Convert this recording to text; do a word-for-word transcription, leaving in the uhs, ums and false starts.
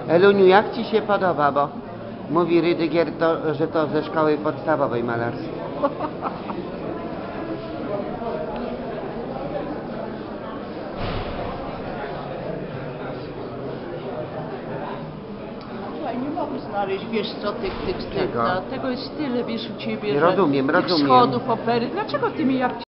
Eluniu, jak Ci się podoba, bo mówi Rydygier, to, że to ze szkoły podstawowej malarstwa. Słuchaj, nie mogę znaleźć, wiesz co, tych, tych, tych, Czego? no, tego jest tyle, wiesz, u Ciebie, Rozumiem, że tych rozumiem. schodów, opery. Dlaczego Ty mi jak